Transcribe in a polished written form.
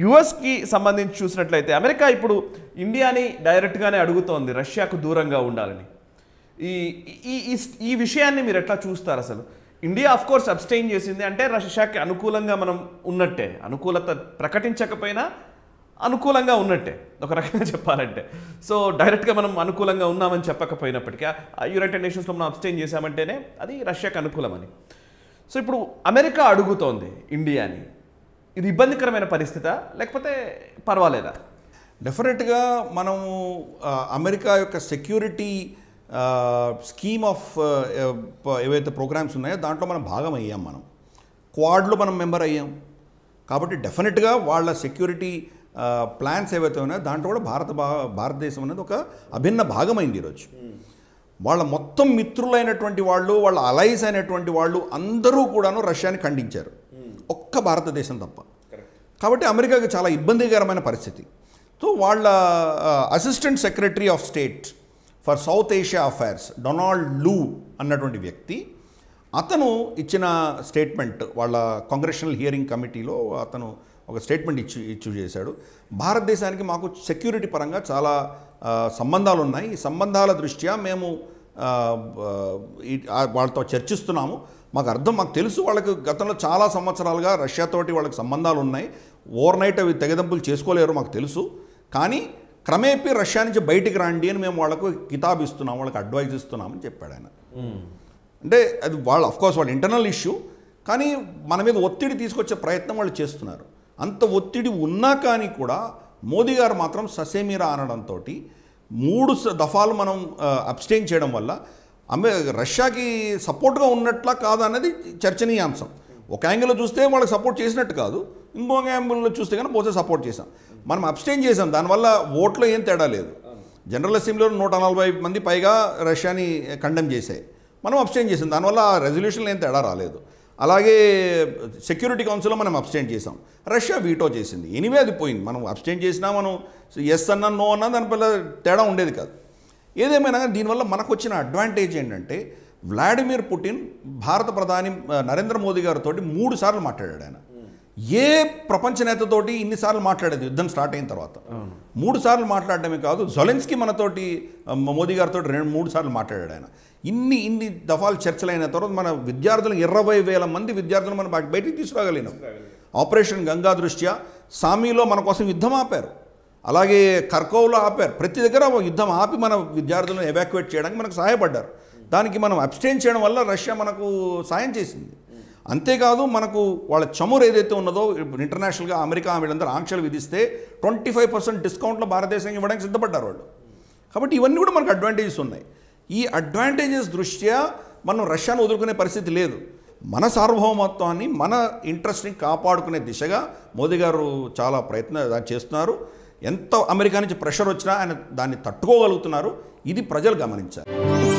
యుఎస్కి సంబంధించి చూసినట్లయితే అమెరికా ఇప్పుడు ఇండియాని డైరెక్ట్గానే అడుగుతోంది రష్యాకు దూరంగా ఉండాలని. ఈ విషయాన్ని మీరు ఎట్లా చూస్తారు? అసలు ఇండియా ఆఫ్ కోర్స్ అబ్స్టెయిన్ చేసింది అంటే రష్యాకి అనుకూలంగా మనం ఉన్నట్టే, అనుకూలత ప్రకటించకపోయినా అనుకూలంగా ఉన్నట్టే ఒక రకంగా చెప్పాలంటే. సో డైరెక్ట్గా మనం అనుకూలంగా ఉన్నామని చెప్పకపోయినప్పటికీ యునైటెడ్ నేషన్స్లో మనం అబ్స్టెయిన్ చేశామంటేనే అది రష్యాకి అనుకూలమని. సో ఇప్పుడు అమెరికా అడుగుతోంది ఇండియాని, ఇది ఇబ్బందికరమైన పరిస్థితా లేకపోతే పర్వాలేదా? డెఫినెట్గా మనము అమెరికా యొక్క సెక్యూరిటీ స్కీమ్ ఆఫ్ ఏవైతే ప్రోగ్రామ్స్ ఉన్నాయో దాంట్లో మనం భాగం అయ్యాం. మనం క్వాడ్లో మనం మెంబర్ అయ్యాం కాబట్టి డెఫినెట్గా వాళ్ళ సెక్యూరిటీ ప్లాన్స్ ఏవైతే ఉన్నాయో దాంట్లో కూడా భారతదేశం అనేది ఒక అభిన్న భాగమైంది ఈరోజు. వాళ్ళ మొత్తం మిత్రులైనటువంటి వాళ్ళు, వాళ్ళ అలైస్ అయినటువంటి వాళ్ళు అందరూ కూడాను రష్యాని ఖండించారు, ఒక్క భారతదేశం తప్ప. కాబట్టి అమెరికాకి చాలా ఇబ్బందికరమైన పరిస్థితి. సో వాళ్ళ assistant secretary of state for South Asia affairs Donald Lu అన్నటువంటి వ్యక్తి, అతను ఇచ్చిన స్టేట్మెంట్ వాళ్ళ కాంగ్రెషనల్ హియరింగ్ కమిటీలో అతను ఒక స్టేట్మెంట్ ఇష్యూ చేశాడు. భారతదేశానికి మాకు సెక్యూరిటీ పరంగా చాలా సంబంధాలు ఉన్నాయి, ఈ సంబంధాల దృష్ట్యా మేము వాళ్ళతో చర్చిస్తున్నాము. మాకు తెలుసు వాళ్ళకి గతంలో చాలా సంవత్సరాలుగా రష్యాతోటి వాళ్ళకి సంబంధాలు ఉన్నాయి, ఓవర్ నైట్ అవి తెగదంపులు చేసుకోలేరు మాకు తెలుసు, కానీ క్రమేపీ రష్యా నుంచి బయటికి రండి అని మేము వాళ్ళకు కితాబ్ ఇస్తున్నాం, వాళ్ళకి అడ్వైజ్ ఇస్తున్నామని చెప్పాడు ఆయన. అంటే అది వాళ్ళు అఫ్కోర్స్ వాళ్ళ ఇంటర్నల్ ఇష్యూ, కానీ మన మీద ఒత్తిడి తీసుకొచ్చే ప్రయత్నం వాళ్ళు చేస్తున్నారు. అంత ఒత్తిడి ఉన్నా కానీ కూడా మోదీ గారు మాత్రం ససేమిరా అనడంతో 3 దఫాలు మనం అబ్స్టెయిన్ చేయడం వల్ల రష్యాకి సపోర్ట్గా ఉన్నట్లా కాదు అన్నది చర్చనీయాంశం. ఒక యాంగిల్లో చూస్తే వాళ్ళకి సపోర్ట్ చేసినట్టు కాదు, ఇంకొక యాంగిల్లో చూస్తే కానీ బహుశా సపోర్ట్ చేసాం. మనం అబ్స్టెయిన్ చేసాం, దానివల్ల ఓట్లో ఏం తేడా లేదు. జనరల్ అసెంబ్లీలో 140 మంది పైగా రష్యాని కండెమ్ చేశాయి, మనం అబ్స్టెయిన్ చేసాం, దానివల్ల రెజల్యూషన్లో ఏం తేడా రాలేదు. అలాగే సెక్యూరిటీ కౌన్సిల్లో మనం అబ్స్టెయిన్ చేసాం, రష్యా వీటో చేసింది. ఎనీవే అది పోయింది, మనం అబ్స్టెయిన్ చేసినా మనం ఎస్ అన్నా నో అన్నా దానివల్ల తేడా ఉండేది కాదు. ఏదేమైనా దీనివల్ల మనకు వచ్చిన అడ్వాంటేజ్ ఏంటంటే వ్లాడిమిర్ పుటిన్ భారత ప్రధాని నరేంద్ర మోదీ గారితో 3 సార్లు మాట్లాడాడు. ఆయన ఏ ప్రపంచ నేతతోటి ఇన్నిసార్లు మాట్లాడేది యుద్ధం స్టార్ట్ అయిన తర్వాత 3 సార్లు మాట్లాడడమే కాదు, జొలెన్స్కీ మనతోటి మోదీ గారితో 2-3 సార్లు మాట్లాడాడు ఆయన. ఇన్ని దఫాలు చర్చలైన తర్వాత మన విద్యార్థులు 20,000 మంది విద్యార్థులు మనం బయటికి తీసుకురాగలిగినాం. ఆపరేషన్ గంగా దృష్ట్యా సామీలో మన కోసం యుద్ధం ఆపారు, అలాగే ఖర్కోవ్లో ఆపారు, ప్రతి దగ్గర యుద్ధం ఆపి మన విద్యార్థులను ఎవాక్యుయేట్ చేయడానికి మనకు సహాయపడ్డారు. దానికి మనం అబ్స్టెయిన్ చేయడం వల్ల రష్యా మనకు సాయం చేసింది. అంతేకాదు మనకు వాళ్ళ చమురు ఏదైతే ఉన్నదో ఇంటర్నేషనల్గా అమెరికా వీళ్ళందరూ ఆంక్షలు విధిస్తే 25% డిస్కౌంట్లో భారతదేశం ఇవ్వడానికి సిద్ధపడ్డారు వాళ్ళు. కాబట్టి ఇవన్నీ కూడా మనకు అడ్వాంటేజెస్ ఉన్నాయి. ఈ అడ్వాంటేజెస్ దృష్ట్యా మనం రష్యాను వదులుకునే పరిస్థితి లేదు. మన సార్వభౌమత్వాన్ని, మన ఇంట్రెస్ట్ని కాపాడుకునే దిశగా మోదీ గారు చాలా ప్రయత్నం చేస్తున్నారు. ఎంత అమెరికా నుంచి ప్రెషర్ వచ్చినా ఆయన దాన్ని తట్టుకోగలుగుతున్నారు. ఇది ప్రజలు గమనించారు.